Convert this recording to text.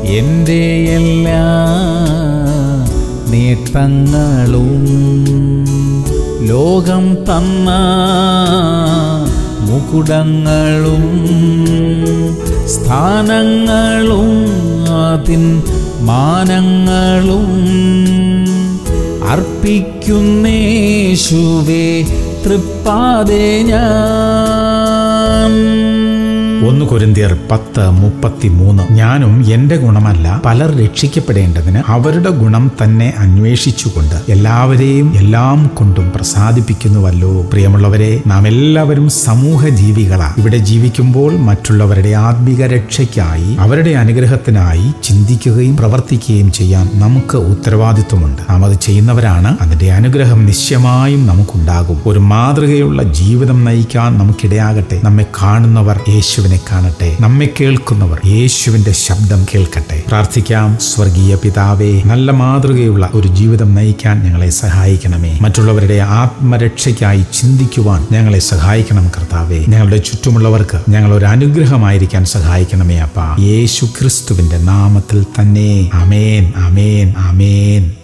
എൻ്റെ എല്ലാ നേട്ടങ്ങളും ലോകം തന്ന മുകുടങ്ങളും സ്ഥാനങ്ങളും അതിൻ മാനങ്ങളും അർപ്പിക്കുന്നേശുവേ തൃപ്പാതെ ഞാൻ. 1 കൊരിന്ത്യർ 10:33. ഞാനും എന്റെ ഗുണമല്ല, പലർ രക്ഷിക്കപ്പെടേണ്ടതിന് അവരുടെ ഗുണം തന്നെ അന്വേഷിച്ചുകൊണ്ട് എല്ലാവരെയും എല്ലാം കൊണ്ടും പ്രസാദിപ്പിക്കുന്നുവല്ലോ. പ്രിയമുള്ളവരെ, നാം എല്ലാവരും സമൂഹ ജീവികളാണ്. ഇവിടെ ജീവിക്കുമ്പോൾ മറ്റുള്ളവരുടെ ആത്മീക രക്ഷയ്ക്കായി, അവരുടെ അനുഗ്രഹത്തിനായി ചിന്തിക്കുകയും പ്രവർത്തിക്കുകയും ചെയ്യാൻ നമുക്ക് ഉത്തരവാദിത്വമുണ്ട്. നാം അത് ചെയ്യുന്നവരാണ്. അതിന്റെ അനുഗ്രഹം നിശ്ചയമായും നമുക്കുണ്ടാകും. ഒരു മാതൃകയുള്ള ജീവിതം നയിക്കാൻ നമുക്കിടയാകട്ടെ. നമ്മെ കാണുന്നവർ യേശുവിനെ കാണട്ടെ, നമ്മെ കേൾക്കുന്നവർ യേശുവിന്റെ ശബ്ദം കേൾക്കട്ടെ. പ്രാർത്ഥിക്കാം. സ്വർഗീയ പിതാവേ, നല്ല മാതൃകയുള്ള ഒരു ജീവിതം നയിക്കാൻ ഞങ്ങളെ സഹായിക്കണമേ. മറ്റുള്ളവരുടെ ആത്മരക്ഷയ്ക്കായി ചിന്തിക്കുവാൻ ഞങ്ങളെ സഹായിക്കണം കർത്താവേ. ഞങ്ങളുടെ ചുറ്റുമുള്ളവർക്ക് ഞങ്ങൾ ഒരു അനുഗ്രഹമായിരിക്കാൻ സഹായിക്കണമേ അപ്പാ. യേശു ക്രിസ്തുവിന്റെ നാമത്തിൽ തന്നെ. ആമേൻ, ആമേൻ, ആമേൻ.